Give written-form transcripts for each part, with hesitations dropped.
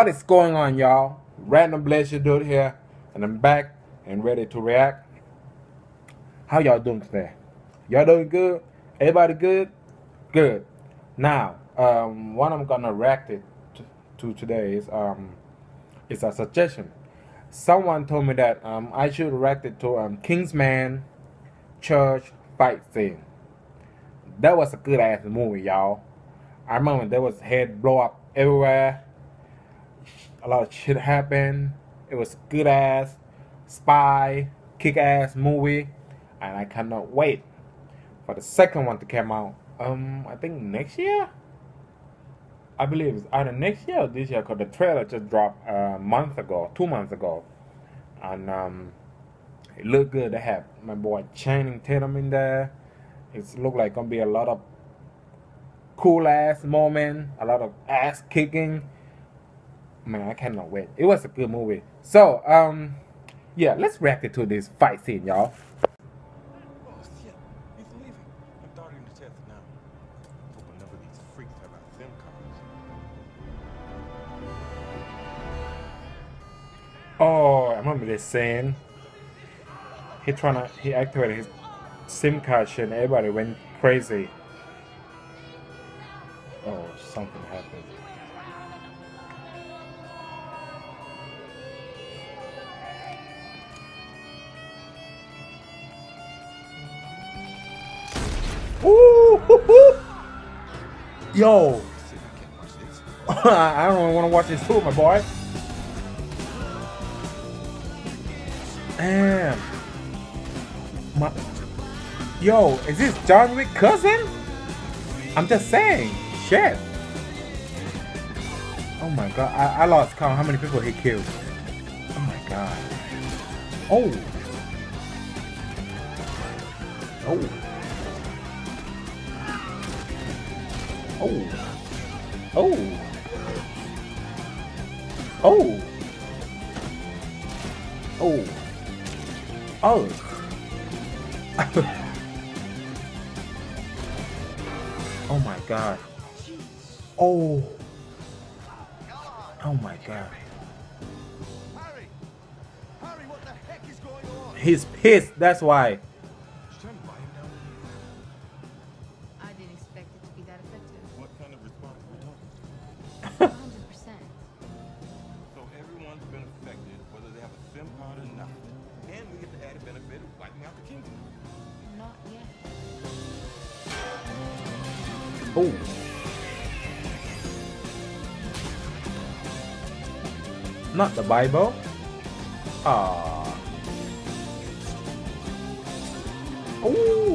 What is going on, y'all? Random Blazer Dude here, and I'm back and ready to react. How y'all doing today? Y'all doing good? Everybody good? Good. Now, what I'm gonna react to today is a suggestion. Someone told me that I should react it to Kingsman church fight scene. That was a good ass movie, y'all. I remember there was head blow up everywhere. A lot of shit happened. It was good ass spy kick ass movie, and I cannot wait for the second one to come out. I think next year. I believe it's either next year or this year, because the trailer just dropped a month ago, 2 months ago, and it looked good. They have my boy Channing Tatum in there. It looked like gonna be a lot of cool ass moment, a lot of ass kicking. Man, I cannot wait. It was a good movie. So, yeah, let's react it to this fight scene, y'all. Oh, shit. He's leaving. I'm starting to test now. Hope none of these freaks have our SIM cards. Oh, I remember this scene. He activated his SIM card shit and everybody went crazy. Oh, something happened. Ooh, yo, I don't want to watch this too, my boy. Damn. Yo, is this John Wick cousin? I'm just saying. Shit. Oh my god, I lost count how many people he killed. Oh my god. Oh. Oh. Oh. Oh. Oh. Oh. Oh. Oh my god. Oh. Oh my god. Harry! Harry, what the heck is going on? He's pissed, that's why. I didn't expect it to be that effective. What kind of response are we talking? 100%. So everyone's been affected, whether they have a SIM card or not. And we get the added benefit of wiping out the kingdom. Not yet. Oh. Not the Bible. Ah. Oh.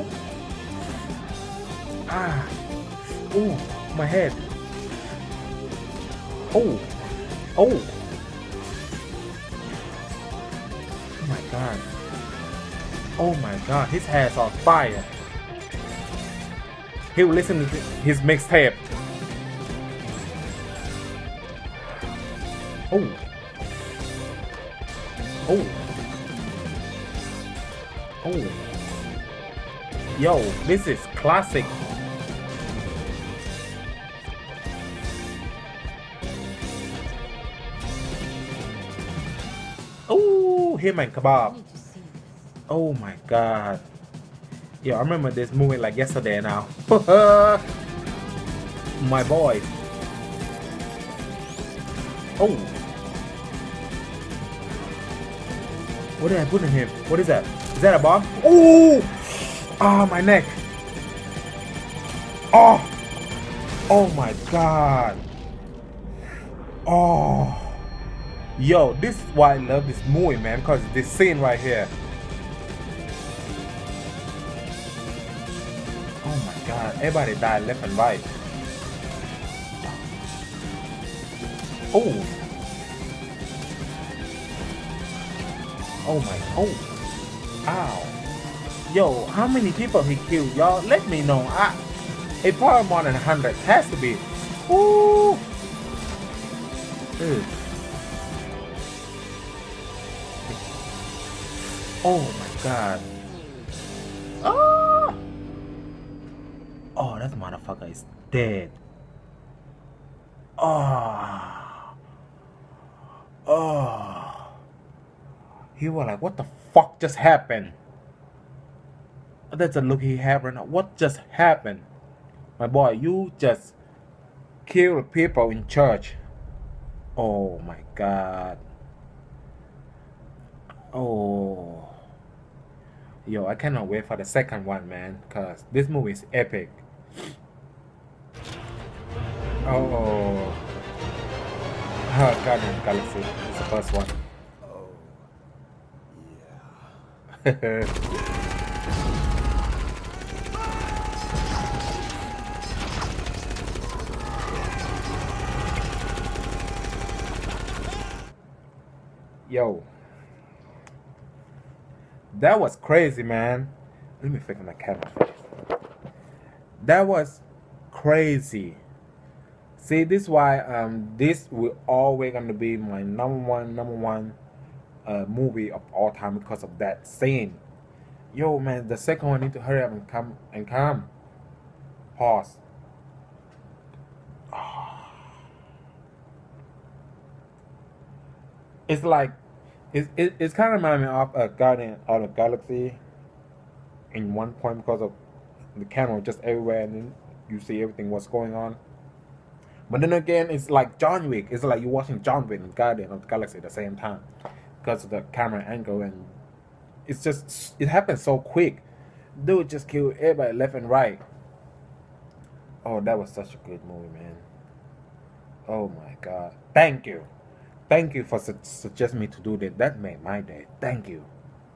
Ah. Oh, my head. Oh. Oh. Oh my god. Oh my god, his hair's on fire. He will listen to his mixtape. Oh. Oh. Oh. Yo, this is classic. Oh, him and I Kebab. need to see this. Oh my god. Yo, I remember this movie like yesterday now. My boy. Oh. What did I put in him? What is that? Is that a bomb? Oh! Ah, my neck. Oh! Oh my god. Oh. Yo, this is why I love this movie, man, because this scene right here. Oh my god, everybody died left and right. Oh. Oh my, oh. Ow. Yo, how many people he killed, y'all? Let me know. It probably more than 100. Has to be. Ooh. Ugh. Oh my god. Oh. Oh, that motherfucker is dead. Oh. Oh, he was like, what the fuck just happened? That's the look he had right now. What just happened? My boy, you just killed people in church. Oh my god. Oh. Yo, I cannot wait for the second one, man, because this movie is epic. Oh. Guardian of the Galaxy is the first one. Oh, Yo. That was crazy, man. Let me fix my camera face. That was crazy. See, this is why this will always gonna be my number one movie of all time because of that scene. Yo, man, the second one need to hurry up and come. Pause. It's like it's kind of reminding me of a Guardian of the Galaxy in one point because of the camera just everywhere and then you see everything what's going on. But then again, it's like John Wick. It's like you're watching John Wick and Guardian of the Galaxy at the same time because of the camera angle, and it's just it happens so quick. Dude just killed everybody left and right. Oh, that was such a good movie, man. Oh my god, thank you for suggesting me to do that. That made my day. Thank you.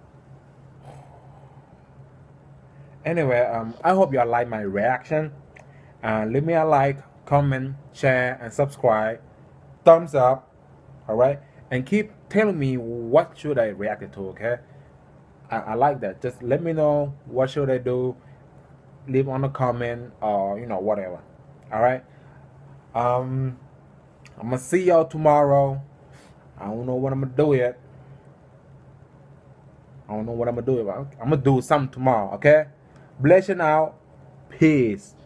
Anyway, I hope y'all like my reaction. Leave me a like, comment, share, and subscribe. Thumbs up. Alright? And keep telling me what should I react to, okay? I like that. Just let me know what should I do. Leave on a comment or whatever. Alright? I'm gonna see y'all tomorrow. I don't know what I'm gonna do yet. I don't know what I'm gonna do. I'm gonna do something tomorrow, okay? Blessing out. Peace.